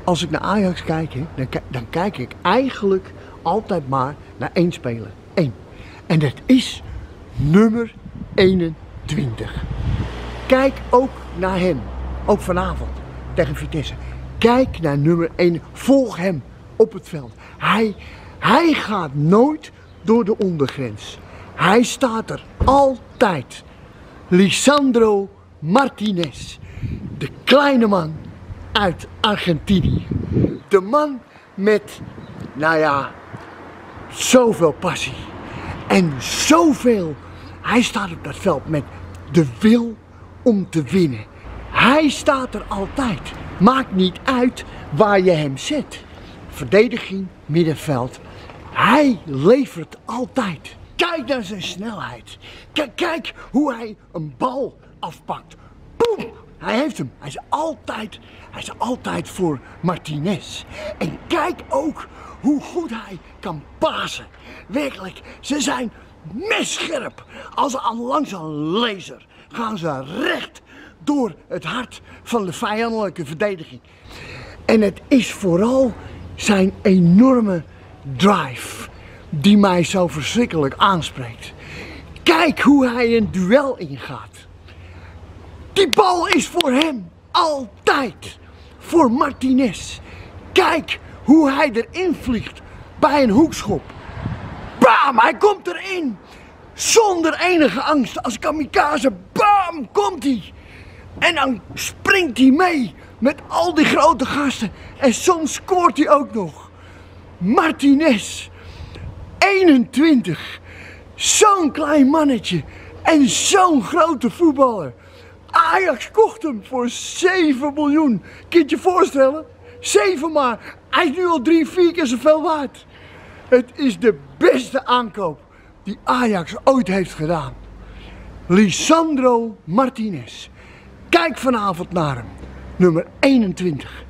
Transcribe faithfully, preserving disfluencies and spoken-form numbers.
als ik naar Ajax kijk, hè, dan, dan kijk ik eigenlijk altijd maar naar één speler. Eén. En dat is nummer eenentwintig. Kijk ook naar hem. Ook vanavond tegen Vitesse. Kijk naar nummer één. Volg hem op het veld. Hij, hij gaat nooit door de ondergrens. Hij staat er altijd. Lisandro Martinez. De kleine man uit Argentinië. De man met, nou ja, zoveel passie. En zoveel. Hij staat op dat veld met de wil om te winnen. Hij staat er altijd. Maakt niet uit waar je hem zet. Verdediging, middenveld. Hij levert altijd. Kijk naar zijn snelheid. Kijk, kijk hoe hij een bal afpakt. Boem! Hij heeft hem. Hij is altijd, hij is altijd voor Martinez. En kijk ook hoe goed hij kan pasen. Werkelijk, ze zijn messcherp. Als ze aan langs een laser gaan ze recht door het hart van de vijandelijke verdediging. En het is vooral zijn enorme drive die mij zo verschrikkelijk aanspreekt. Kijk hoe hij een duel ingaat. Die bal is voor hem, altijd. Voor Martinez. Kijk hoe hij erin vliegt bij een hoekschop. Bam, hij komt erin. Zonder enige angst, als kamikaze, bam, komt hij. En dan springt hij mee met al die grote gasten. En soms scoort hij ook nog. Martinez, eenentwintig. Zo'n klein mannetje. En zo'n grote voetballer. Ajax kocht hem voor zeven miljoen. Kun je je voorstellen? zeven maar. Hij is nu al drie, vier keer zoveel waard. Het is de beste aankoop die Ajax ooit heeft gedaan. Lisandro Martinez. Kijk vanavond naar hem. Nummer eenentwintig.